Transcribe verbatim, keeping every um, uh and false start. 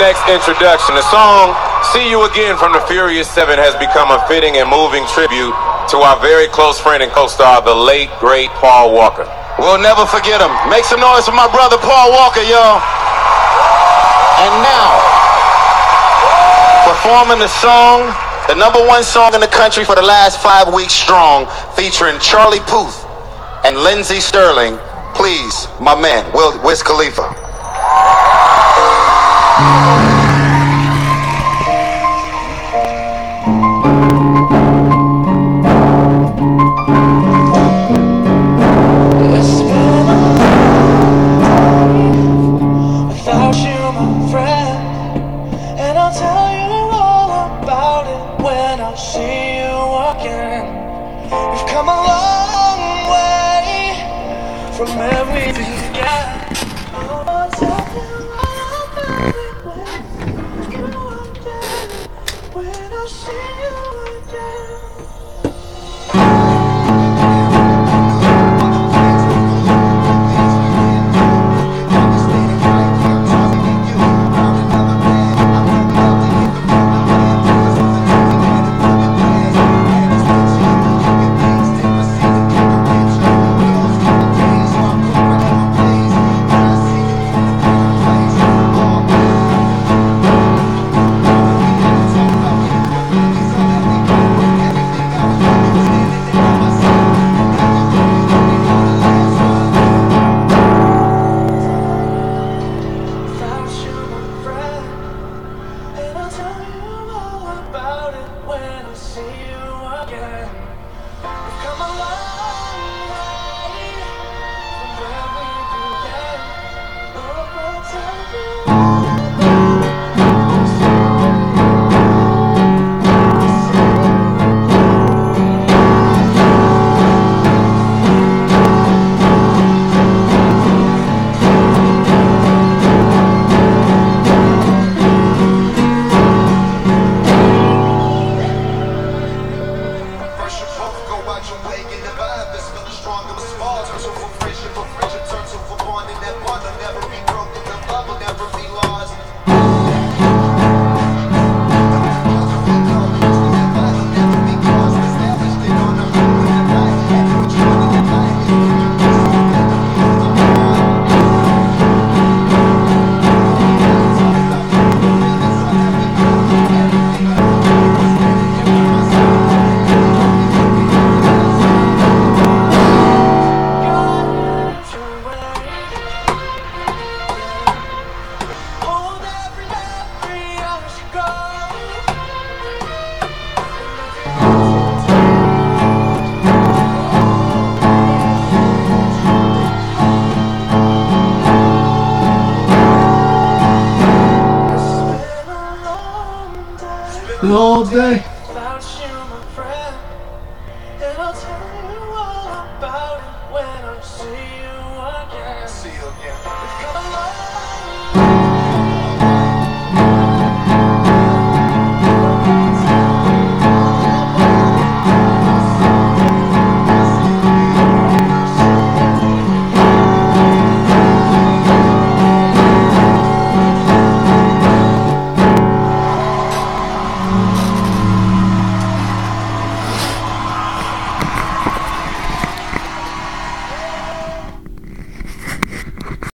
next introduction. The song See You Again from the Furious Seven has become a fitting and moving tribute to our very close friend and co-star, the late, great Paul Walker. We'll never forget him. Make some noise for my brother Paul Walker, y'all. And now, performing the song, the number one song in the country for the last five weeks strong, featuring Charlie Puth and Lindsey Sterling. Please, my man, Wiz Khalifa. See you again. We've come a long way from where we began. Oh, I'll tell you all about it when you are there. When I see you again. All day.